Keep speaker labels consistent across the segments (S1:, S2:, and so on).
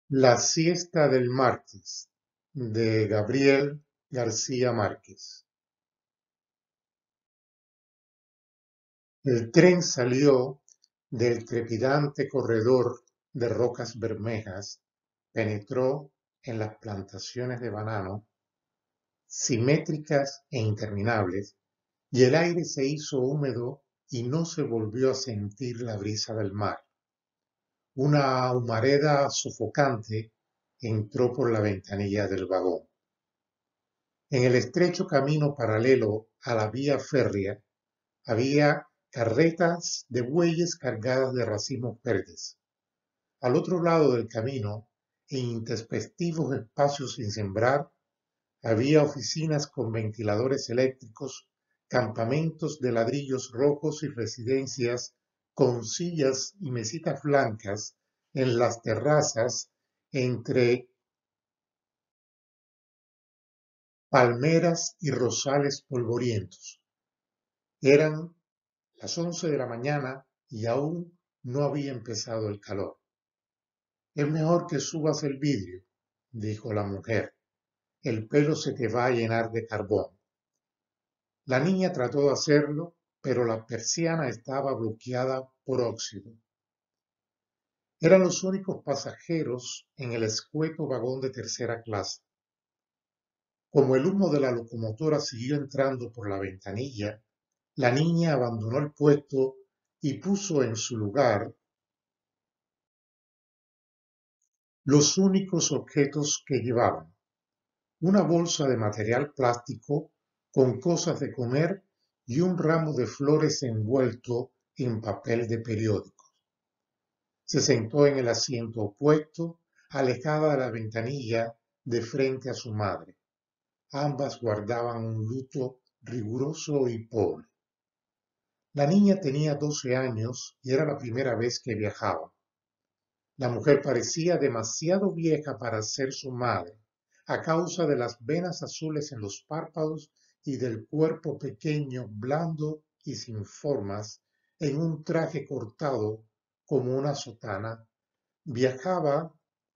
S1: La siesta del martes, de Gabriel García Márquez. El tren salió del trepidante corredor de rocas bermejas, penetró en las plantaciones de banano, simétricas e interminables, y el aire se hizo húmedo y no se volvió a sentir la brisa del mar. Una humareda sofocante entró por la ventanilla del vagón. En el estrecho camino paralelo a la vía férrea había carretas de bueyes cargadas de racimos verdes. Al otro lado del camino, en introspectivos espacios sin sembrar, había oficinas con ventiladores eléctricos, campamentos de ladrillos rojos y residencias con sillas y mesitas blancas en las terrazas entre palmeras y rosales polvorientos. Eran las 11 de la mañana y aún no había empezado el calor. Es mejor que subas el vidrio, dijo la mujer. El pelo se te va a llenar de carbón. La niña trató de hacerlo, pero la persiana estaba bloqueada por óxido. Eran los únicos pasajeros en el escueto vagón de tercera clase. Como el humo de la locomotora siguió entrando por la ventanilla, la niña abandonó el puesto y puso en su lugar los únicos objetos que llevaban: una bolsa de material plástico con cosas de comer y un ramo de flores envuelto en papel de periódico. Se sentó en el asiento opuesto, alejada de la ventanilla, de frente a su madre. Ambas guardaban un luto riguroso y pobre. La niña tenía 12 años y era la primera vez que viajaba. La mujer parecía demasiado vieja para ser su madre, a causa de las venas azules en los párpados y del cuerpo pequeño, blando y sin formas, en un traje cortado como una sotana. Viajaba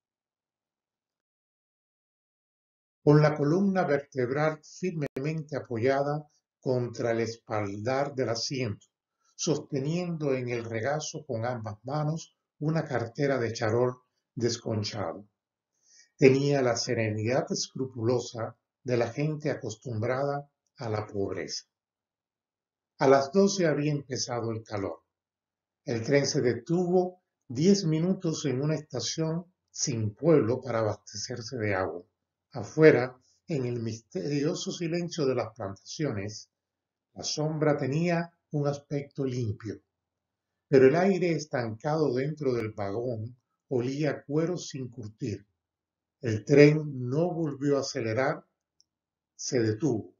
S1: con la columna vertebral firmemente apoyada contra el espaldar del asiento, sosteniendo en el regazo con ambas manos una cartera de charol desconchado. Tenía la serenidad escrupulosa de la gente acostumbrada a la pobreza. A las 12 había empezado el calor. El tren se detuvo 10 minutos en una estación sin pueblo para abastecerse de agua. Afuera, en el misterioso silencio de las plantaciones, la sombra tenía un aspecto limpio, pero el aire estancado dentro del vagón olía a cuero sin curtir. El tren no volvió a acelerar, se detuvo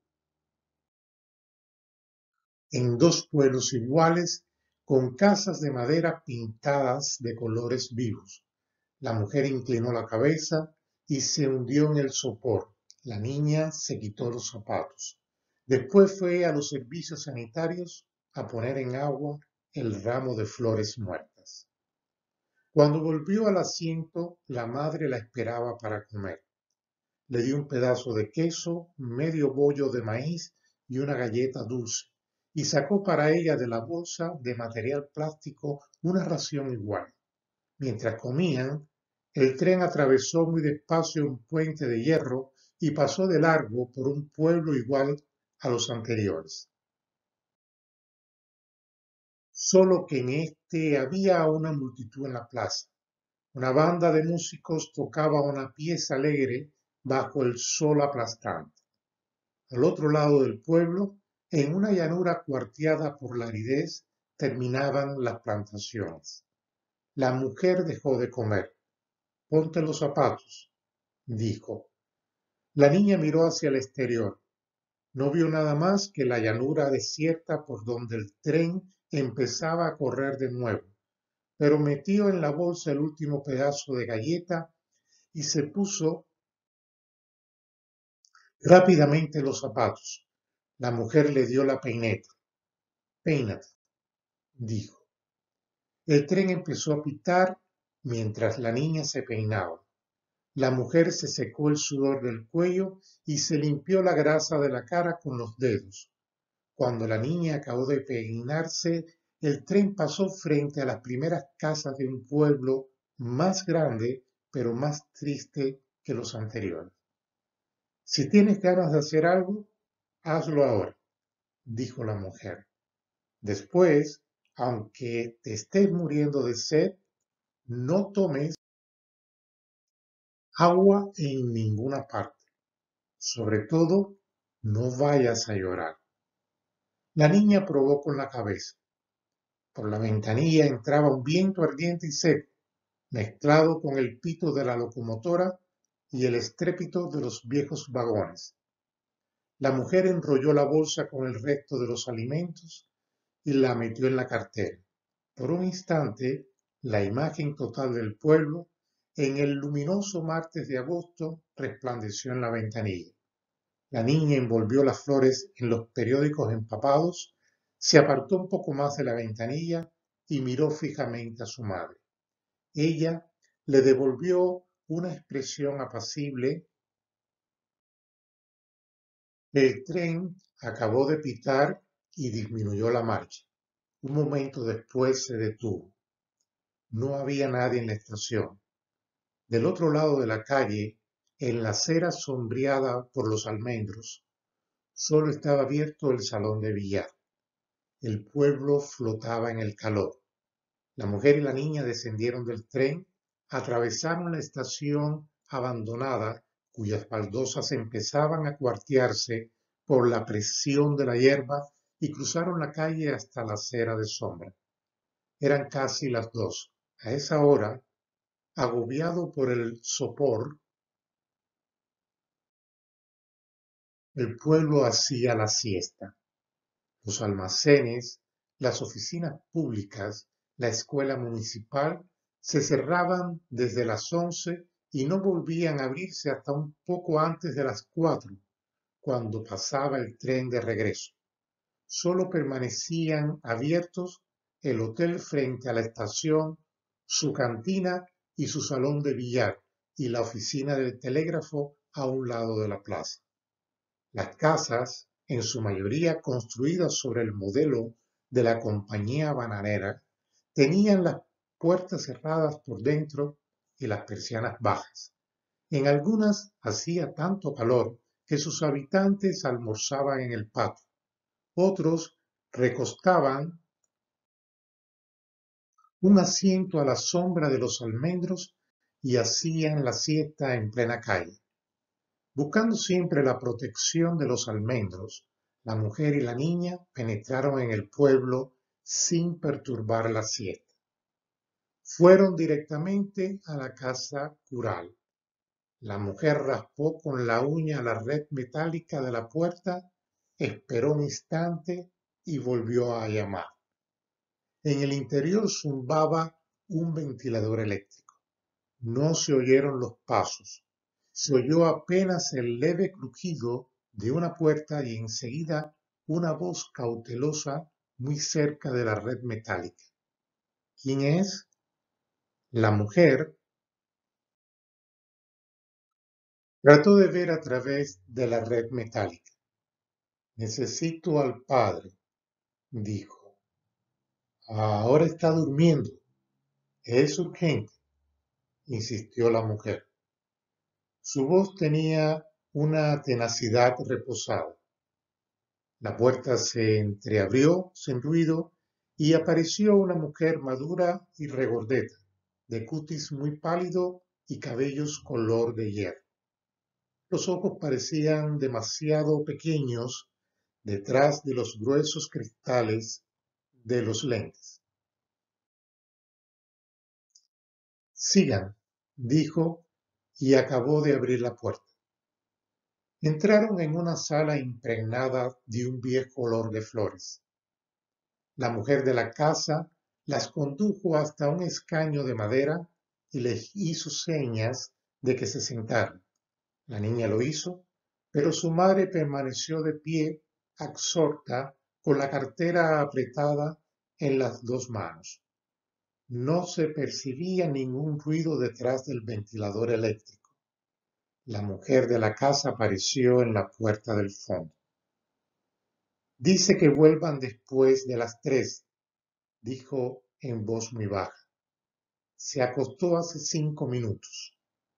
S1: en dos pueblos iguales con casas de madera pintadas de colores vivos. La mujer inclinó la cabeza y se hundió en el sopor. La niña se quitó los zapatos. Después fue a los servicios sanitarios a poner en agua el ramo de flores muertas. Cuando volvió al asiento, la madre la esperaba para comer. Le dio un pedazo de queso, medio bollo de maíz y una galleta dulce, y sacó para ella de la bolsa de material plástico una ración igual. Mientras comían, el tren atravesó muy despacio un puente de hierro y pasó de largo por un pueblo igual a los anteriores. Solo que en este había una multitud en la plaza. Una banda de músicos tocaba una pieza alegre bajo el sol aplastante. Al otro lado del pueblo, en una llanura cuarteada por la aridez, terminaban las plantaciones. La mujer dejó de comer. Ponte los zapatos, dijo. La niña miró hacia el exterior. No vio nada más que la llanura desierta por donde el tren empezaba a correr de nuevo, pero metió en la bolsa el último pedazo de galleta y se puso rápidamente los zapatos. La mujer le dio la peineta. Peínate, dijo. El tren empezó a pitar mientras la niña se peinaba. La mujer se secó el sudor del cuello y se limpió la grasa de la cara con los dedos. Cuando la niña acabó de peinarse, el tren pasó frente a las primeras casas de un pueblo más grande, pero más triste que los anteriores. Si tienes ganas de hacer algo, hazlo ahora, dijo la mujer. Después, aunque te estés muriendo de sed, no tomes agua en ninguna parte. Sobre todo, no vayas a llorar. La niña probó con la cabeza. Por la ventanilla entraba un viento ardiente y seco, mezclado con el pito de la locomotora y el estrépito de los viejos vagones. La mujer enrolló la bolsa con el resto de los alimentos y la metió en la cartera. Por un instante, la imagen total del pueblo, en el luminoso martes de agosto, resplandeció en la ventanilla. La niña envolvió las flores en los periódicos empapados, se apartó un poco más de la ventanilla y miró fijamente a su madre. Ella le devolvió una expresión apacible. El tren acabó de pitar y disminuyó la marcha. Un momento después se detuvo. No había nadie en la estación. Del otro lado de la calle, en la acera sombreada por los almendros, solo estaba abierto el salón de billar. El pueblo flotaba en el calor. La mujer y la niña descendieron del tren, atravesaron la estación abandonada, cuyas baldosas empezaban a cuartearse por la presión de la hierba, y cruzaron la calle hasta la acera de sombra. Eran casi las 2. A esa hora, agobiado por el sopor, el pueblo hacía la siesta. Los almacenes, las oficinas públicas, la escuela municipal se cerraban desde las 11 y no volvían a abrirse hasta un poco antes de las 4, cuando pasaba el tren de regreso. Solo permanecían abiertos el hotel frente a la estación, su cantina y su salón de billar, y la oficina del telégrafo a un lado de la plaza. Las casas, en su mayoría construidas sobre el modelo de la compañía bananera, tenían las puertas cerradas por dentro y las persianas bajas. En algunas hacía tanto calor que sus habitantes almorzaban en el patio. Otros recostaban un asiento a la sombra de los almendros y hacían la siesta en plena calle. Buscando siempre la protección de los almendros, la mujer y la niña penetraron en el pueblo sin perturbar la siesta. Fueron directamente a la casa cural. La mujer raspó con la uña la red metálica de la puerta, esperó un instante y volvió a llamar. En el interior zumbaba un ventilador eléctrico. No se oyeron los pasos. Se oyó apenas el leve crujido de una puerta y enseguida una voz cautelosa muy cerca de la red metálica. ¿Quién es? La mujer trató de ver a través de la red metálica. Necesito al padre, dijo. Ahora está durmiendo. Es urgente, insistió la mujer. Su voz tenía una tenacidad reposada. La puerta se entreabrió sin ruido y apareció una mujer madura y regordeta, de cutis muy pálido y cabellos color de hierro. Los ojos parecían demasiado pequeños detrás de los gruesos cristales de los lentes. Sigan, dijo, y acabó de abrir la puerta. Entraron en una sala impregnada de un viejo olor de flores. La mujer de la casa las condujo hasta un escaño de madera y les hizo señas de que se sentaran. La niña lo hizo, pero su madre permaneció de pie, absorta, con la cartera apretada en las dos manos. No se percibía ningún ruido detrás del ventilador eléctrico. La mujer de la casa apareció en la puerta del fondo. Dice que vuelvan después de las 3, dijo en voz muy baja. Se acostó hace 5 minutos.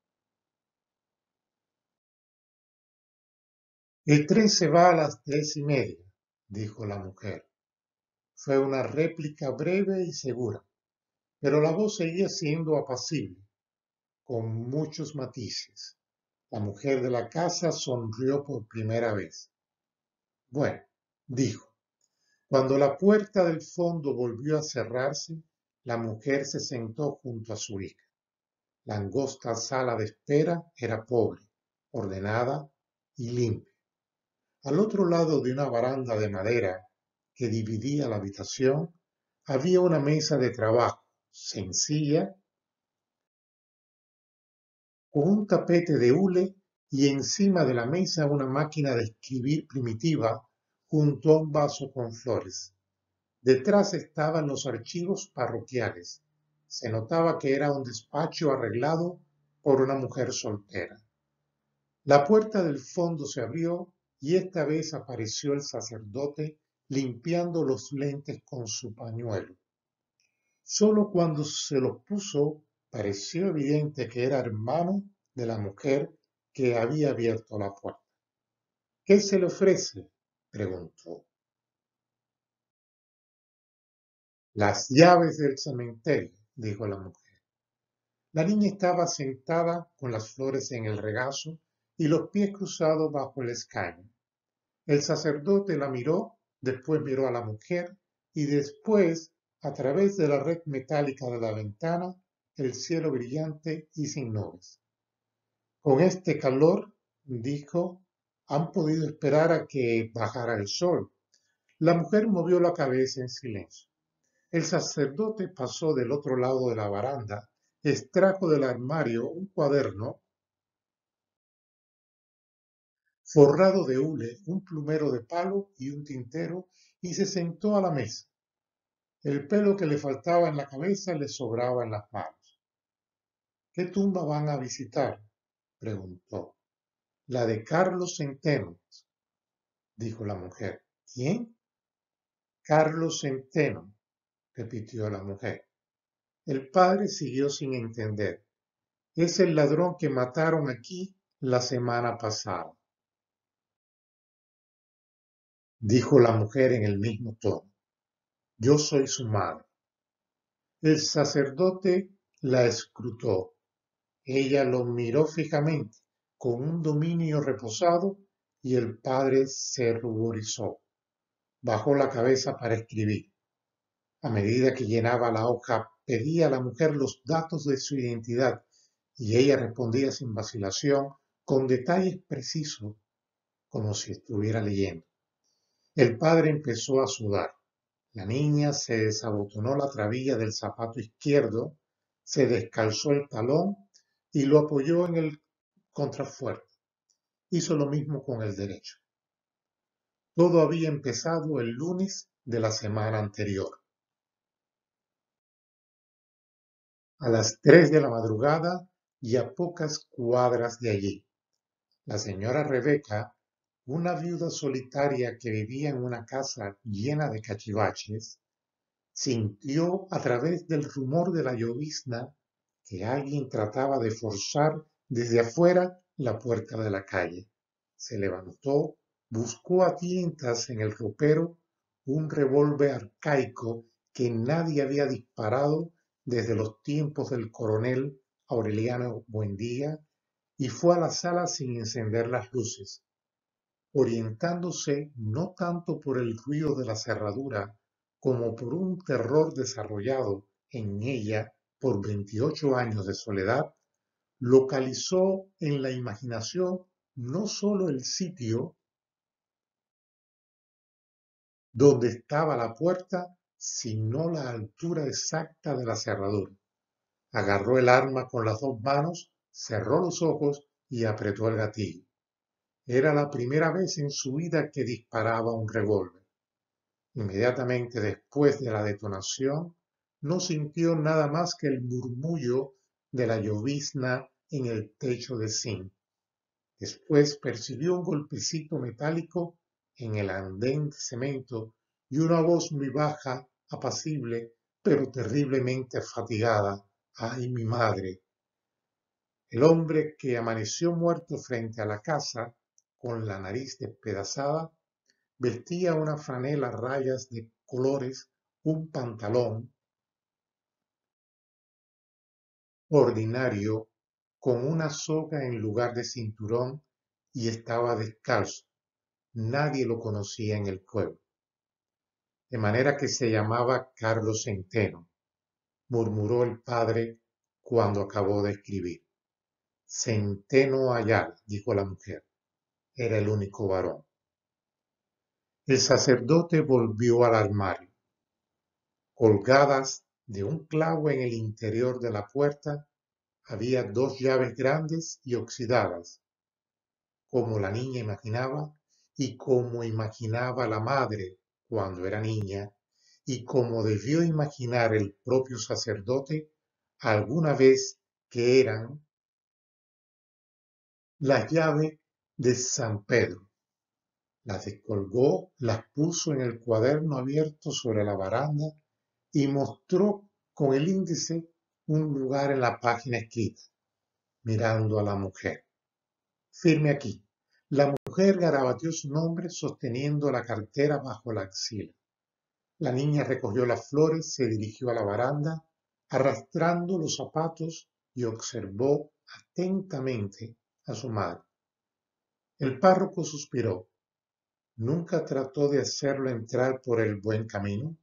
S1: El tren se va a las 3:30, dijo la mujer. Fue una réplica breve y segura, pero la voz seguía siendo apacible, con muchos matices. La mujer de la casa sonrió por primera vez. Bueno, dijo. Cuando la puerta del fondo volvió a cerrarse, la mujer se sentó junto a su hija. La angosta sala de espera era pobre, ordenada y limpia. Al otro lado de una baranda de madera que dividía la habitación, había una mesa de trabajo sencilla con un tapete de hule y encima de la mesa una máquina de escribir primitiva junto a un vaso con flores. Detrás estaban los archivos parroquiales. Se notaba que era un despacho arreglado por una mujer soltera. La puerta del fondo se abrió y esta vez apareció el sacerdote limpiando los lentes con su pañuelo. Solo cuando se los puso pareció evidente que era hermano de la mujer que había abierto la puerta. ¿Qué se le ofrece?, preguntó. Las llaves del cementerio, dijo la mujer. La niña estaba sentada con las flores en el regazo y los pies cruzados bajo el escaño. El sacerdote la miró, después miró a la mujer y después, a través de la red metálica de la ventana, el cielo brillante y sin nubes. Con este calor, dijo, han podido esperar a que bajara el sol. La mujer movió la cabeza en silencio. El sacerdote pasó del otro lado de la baranda, extrajo del armario un cuaderno forrado de hule, un plumero de palo y un tintero, y se sentó a la mesa. El pelo que le faltaba en la cabeza le sobraba en las manos. ¿Qué tumba van a visitar?, preguntó. La de Carlos Centeno, dijo la mujer. ¿Quién? Carlos Centeno, repitió la mujer. El padre siguió sin entender. Es el ladrón que mataron aquí la semana pasada, dijo la mujer en el mismo tono. Yo soy su madre. El sacerdote la escrutó. Ella lo miró fijamente, con un dominio reposado, y el padre se ruborizó. Bajó la cabeza para escribir. A medida que llenaba la hoja, pedía a la mujer los datos de su identidad, y ella respondía sin vacilación, con detalles precisos, como si estuviera leyendo. El padre empezó a sudar. La niña se desabotonó la trabilla del zapato izquierdo, se descalzó el talón y lo apoyó en el contrafuerte. Hizo lo mismo con el derecho. Todo había empezado el lunes de la semana anterior. A las 3 de la madrugada y a pocas cuadras de allí. La señora Rebeca, una viuda solitaria que vivía en una casa llena de cachivaches, sintió a través del rumor de la llovizna que alguien trataba de forzar desde afuera la puerta de la calle. Se levantó, buscó a tientas en el ropero un revólver arcaico que nadie había disparado desde los tiempos del coronel Aureliano Buendía y fue a la sala sin encender las luces, orientándose no tanto por el ruido de la cerradura como por un terror desarrollado en ella por 28 años de soledad, localizó en la imaginación no solo el sitio donde estaba la puerta, sino la altura exacta de la cerradura. Agarró el arma con las 2 manos, cerró los ojos y apretó el gatillo. Era la primera vez en su vida que disparaba un revólver. Inmediatamente después de la detonación, no sintió nada más que el murmullo de la llovizna en el techo de zinc. Después percibió un golpecito metálico en el andén de cemento y una voz muy baja, apacible, pero terriblemente fatigada. ¡Ay, mi madre! El hombre que amaneció muerto frente a la casa, con la nariz despedazada, vestía una franela a rayas de colores, un pantalón ordinario con una soga en lugar de cinturón y estaba descalzo. Nadie lo conocía en el pueblo. De manera que se llamaba Carlos Centeno, murmuró el padre cuando acabó de escribir. Centeno Ayala, dijo la mujer. Era el único varón. El sacerdote volvió al armario. Colgadas de un clavo en el interior de la puerta había dos llaves grandes y oxidadas, como la niña imaginaba y como imaginaba la madre cuando era niña y como debió imaginar el propio sacerdote alguna vez, que eran las llaves de San Pedro. Las descolgó, las puso en el cuaderno abierto sobre la baranda y mostró con el índice un lugar en la página escrita, mirando a la mujer. Firme aquí. La mujer garabateó su nombre sosteniendo la cartera bajo la axila. La niña recogió las flores, se dirigió a la baranda, arrastrando los zapatos y observó atentamente a su madre. El párroco suspiró. ¿Nunca trató de hacerlo entrar por el buen camino?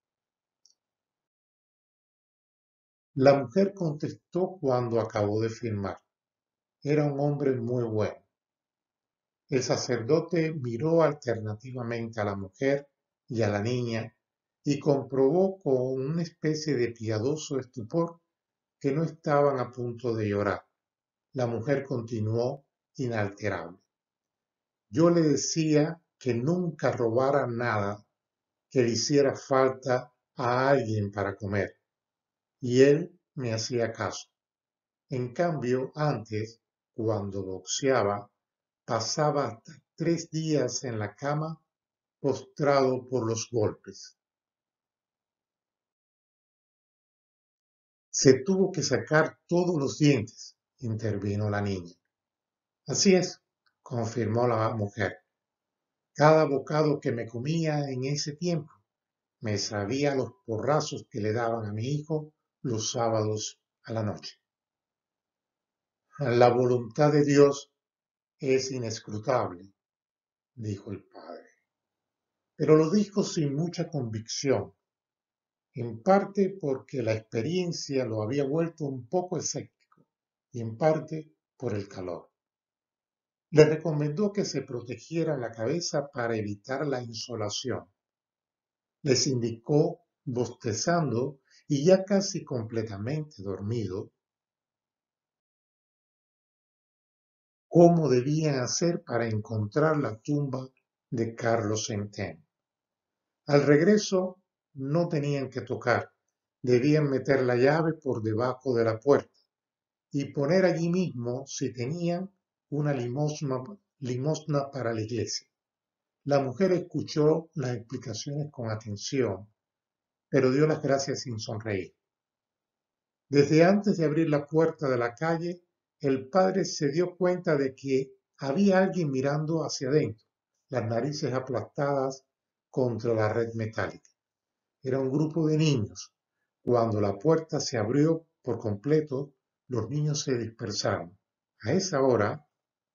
S1: La mujer contestó cuando acabó de firmar. Era un hombre muy bueno. El sacerdote miró alternativamente a la mujer y a la niña y comprobó con una especie de piadoso estupor que no estaban a punto de llorar. La mujer continuó inalterable. Yo le decía que nunca robara nada que le hiciera falta a alguien para comer, y él me hacía caso. En cambio, antes, cuando boxeaba, pasaba hasta 3 días en la cama postrado por los golpes. Se tuvo que sacar todos los dientes, intervino la niña. Así es, confirmó la mujer. Cada bocado que me comía en ese tiempo me sabía los porrazos que le daban a mi hijo los sábados a la noche. La voluntad de Dios es inescrutable, dijo el padre, pero lo dijo sin mucha convicción, en parte porque la experiencia lo había vuelto un poco escéptico y en parte por el calor. Le recomendó que se protegiera la cabeza para evitar la insolación. Les indicó, bostezando y ya casi completamente dormido, cómo debían hacer para encontrar la tumba de Carlos Centeno. Al regreso no tenían que tocar, debían meter la llave por debajo de la puerta y poner allí mismo, si tenían, una limosna para la iglesia. La mujer escuchó las explicaciones con atención, pero dio las gracias sin sonreír. Desde antes de abrir la puerta de la calle, el padre se dio cuenta de que había alguien mirando hacia adentro, las narices aplastadas contra la red metálica. Era un grupo de niños. Cuando la puerta se abrió por completo, los niños se dispersaron. A esa hora,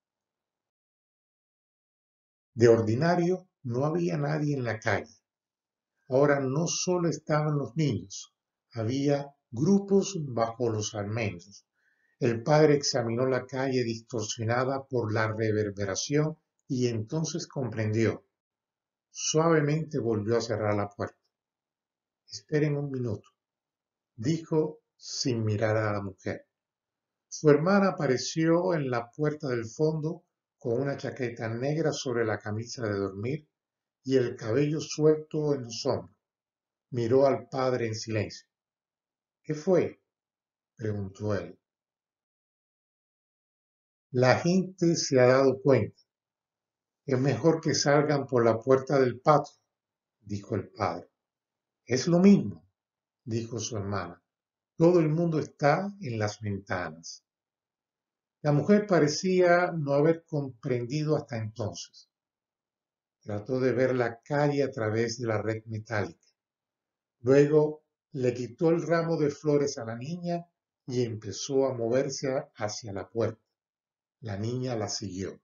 S1: de ordinario, no había nadie en la calle. Ahora no solo estaban los niños, había grupos bajo los almendros. El padre examinó la calle distorsionada por la reverberación y entonces comprendió. Suavemente volvió a cerrar la puerta. Esperen un minuto, dijo sin mirar a la mujer. Su hermana apareció en la puerta del fondo con una chaqueta negra sobre la camisa de dormir y el cabello suelto en los hombros. Miró al padre en silencio. ¿Qué fue? Preguntó él. La gente se ha dado cuenta. Es mejor que salgan por la puerta del patio, dijo el padre. Es lo mismo, dijo su hermana. Todo el mundo está en las ventanas. La mujer parecía no haber comprendido hasta entonces. Trató de ver la calle a través de la red metálica. Luego le quitó el ramo de flores a la niña y empezó a moverse hacia la puerta. La niña la siguió.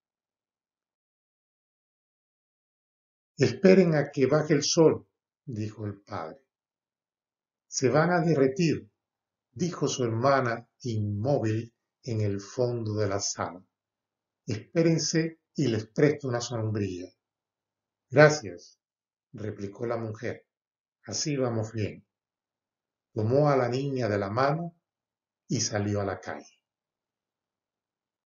S1: Esperen a que baje el sol, dijo el padre. Se van a derretir, dijo su hermana inmóvil en el fondo de la sala. Espérense y les presto una sombrilla. Gracias, replicó la mujer. Así vamos bien. Tomó a la niña de la mano y salió a la calle.